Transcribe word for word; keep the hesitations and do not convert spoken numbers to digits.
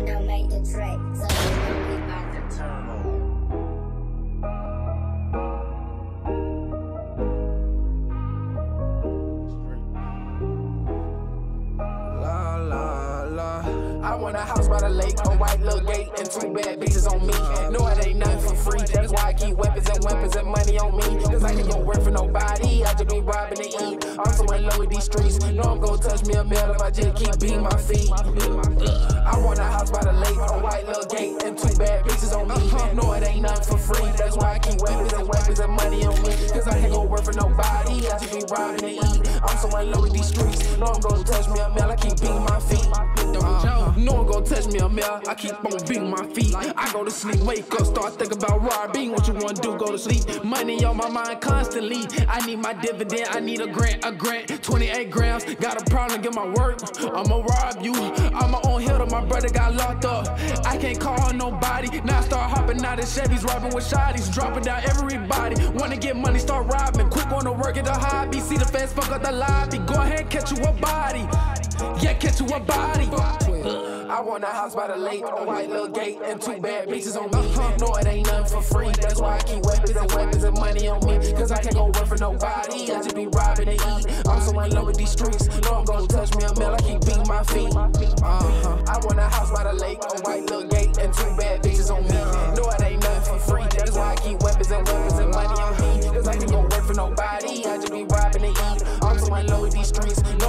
don't make the track, so we about to turn on. La la la. I want a house by the lake, a white little gate, and two bad bitches on me. No, it ain't nothing for free. That's why I keep weapons and weapons and money on me. Cause I ain't gonna work for nobody. I just be robbing to eat. I'm so in love with these streets. No, I'm gonna touch me a meal if I just keep beating my feet. I want a house by the lake, a white little gate, and two bad bitches on me. No, it ain't nothing for free. That's why I keep weapons and weapons and money on me. Cause I ain't gonna work for nobody. I just be robbing to eat. I'm so in love with these streets. No, I'm gonna touch me a meal. I keep beating my feet. Uh, no one gon' touch me a meal, I keep on beating my feet. I go to sleep, wake up, start thinking about robbing. What you wanna do, go to sleep. Money on my mind constantly. I need my dividend, I need a grant, a grant. twenty-eight grams, got a problem, get my work. I'ma rob you, I'm on hill, my brother got locked up. I can't call nobody, now I start hopping out of Chevys, robbing with shotties, dropping down everybody. Wanna get money, start robbing, quick wanna work at the hobby. See the fast fuck up the lobby, go ahead and catch you a body. Yeah, catch you a body. I want a house by the lake, a white little gate, and two bad bitches on me. No, it ain't nothing for free. That's why I keep weapons and weapons and money on me. Cause I can't go work for nobody. I just be robbing to eat. I'm so in love with these streets. No one gon' touch me a meal. I keep beating my feet. Uh-huh. I want a house by the lake, a white little gate, and two bad bitches on me. No, it ain't nothing for free. That's why I keep weapons and weapons and money on me. Cause I can't go work for nobody. I just be robbing to eat. I'm so in love with these streets.